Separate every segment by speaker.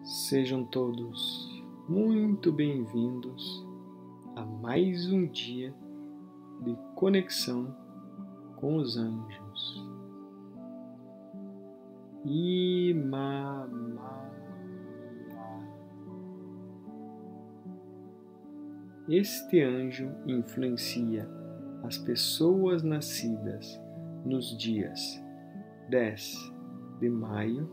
Speaker 1: Sejam todos muito bem-vindos a mais um dia de conexão com os anjos. Imamá. Este anjo influencia as pessoas nascidas nos dias 10 de maio,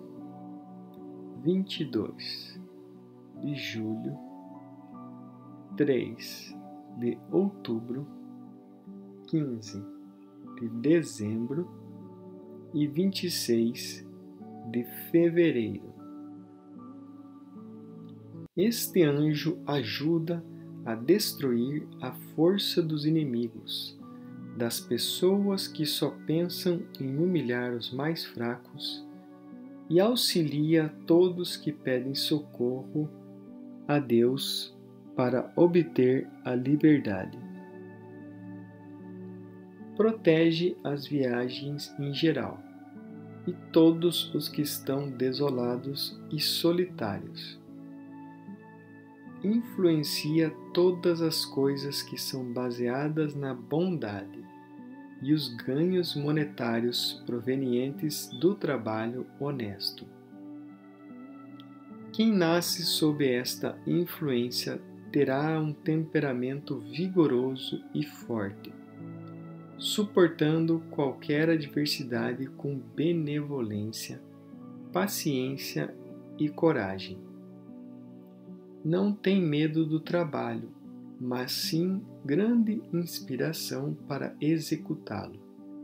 Speaker 1: 22 de julho, 3 de outubro, 15 de dezembro e 26 de fevereiro. Este anjo ajuda a destruir a força dos inimigos, das pessoas que só pensam em humilhar os mais fracos, e auxilia todos que pedem socorro a Deus para obter a liberdade. Protege as viagens em geral e todos os que estão desolados e solitários. Influencia todas as coisas que são baseadas na bondade e os ganhos monetários provenientes do trabalho honesto. Quem nasce sob esta influência terá um temperamento vigoroso e forte, suportando qualquer adversidade com benevolência, paciência e coragem. Não tem medo do trabalho, mas sim grande inspiração para executá-lo.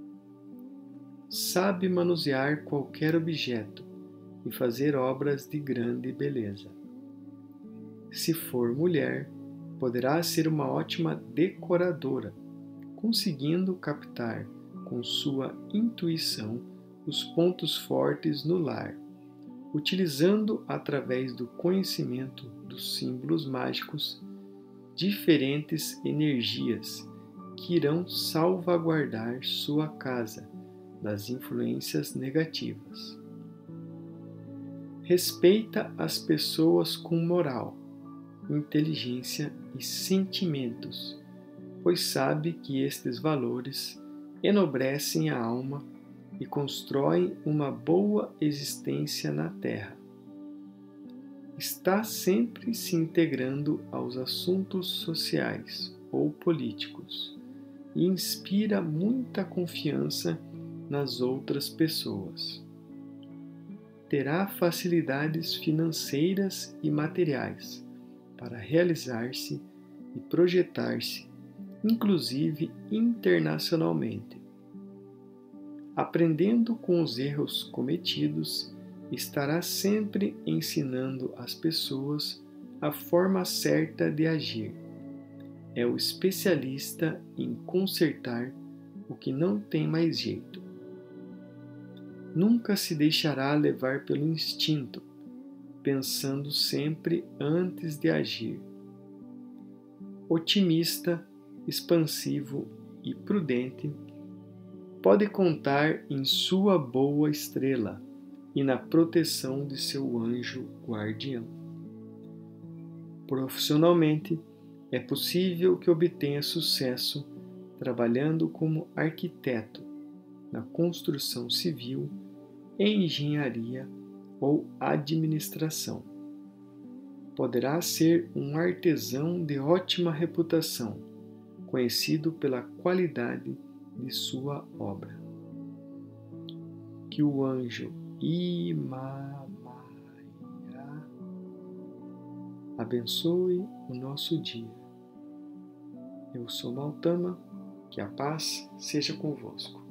Speaker 1: Sabe manusear qualquer objeto e fazer obras de grande beleza. Se for mulher, poderá ser uma ótima decoradora, conseguindo captar com sua intuição os pontos fortes no lar, utilizando através do conhecimento dos símbolos mágicos diferentes energias que irão salvaguardar sua casa das influências negativas. Respeita as pessoas com moral, inteligência e sentimentos, pois sabe que estes valores enobrecem a alma e constroem uma boa existência na Terra. Está sempre se integrando aos assuntos sociais ou políticos e inspira muita confiança nas outras pessoas. Terá facilidades financeiras e materiais para realizar-se e projetar-se, inclusive internacionalmente. Aprendendo com os erros cometidos, estará sempre ensinando às pessoas a forma certa de agir. É o especialista em consertar o que não tem mais jeito. Nunca se deixará levar pelo instinto, pensando sempre antes de agir. Otimista, expansivo e prudente, pode contar em sua boa estrela e na proteção de seu anjo guardião. Profissionalmente, é possível que obtenha sucesso trabalhando como arquiteto, na construção civil, engenharia ou administração. Poderá ser um artesão de ótima reputação, conhecido pela qualidade de sua obra. Que o anjo Imamá abençoe o nosso dia. Eu sou Mautama, que a paz seja convosco.